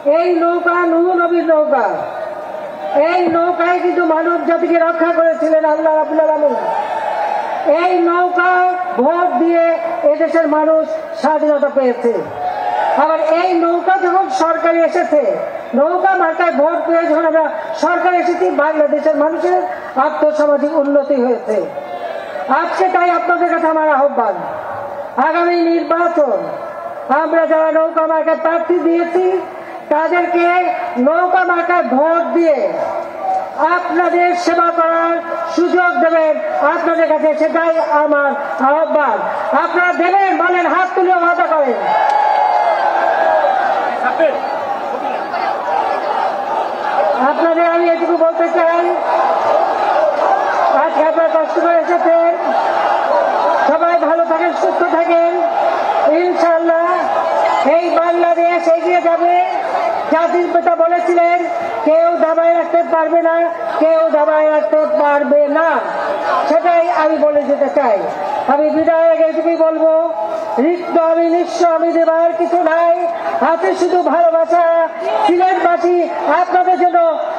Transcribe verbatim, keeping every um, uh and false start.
এই নৌকা নূহ নবীর নৌকা। এই নৌকায় কিন্তু মানব জাতিকে রক্ষা করেছিলেন আল্লাহ রাব্বুল আলামিন। এই নৌকা ভোট দিয়ে এদেশের মানুষ স্বাধীনতা পেয়েছে। আবার এই নৌকা যখন সরকারে এসেছে, নৌকা মার্কায় ভোট পেয়ে যখন আমরা সরকারে এসেছি, বাংলাদেশের মানুষের আর্থসামাজিক উন্নতি হয়েছে। আজকে তাই আপনাদের কাছে আমার আহ্বান, আগামী নির্বাচন আমরা যারা নৌকা মার্কায় প্রার্থী দিয়েছি তাদেরকে নৌকা মার্কায় ভোট দিয়ে আপনাদের সেবা করার সুযোগ দেবেন আপনাদের কাছে, সেটাই আমার আহ্বান। আপনারা দেবেন, বলেন, হাত তুলে ওয়াদা করেন। আপনাদের আমি এটুকু বলতে চাই, আজকে আপনারা কষ্ট করে এসেছেন, সবাই ভালো থাকেন, সুস্থ থাকেন। ইনশাআল্লাহ এই বাংলাদেশ এগিয়ে যাবে। জাতির পিতা বলেছিলেন, কেউ দাবায় রাখতে পারবে না, কেউ দাবায় রাখতে পারবে না। সেটাই আমি বলে যেতে চাই। আমি বিদায়ের এটুকুই বলবো, রিক্ত আমি নিঃস্ব, আমি দেবার কিছু নাই, আছে শুধু ভালোবাসা। সিলেটবাসী আপনাদের জন্য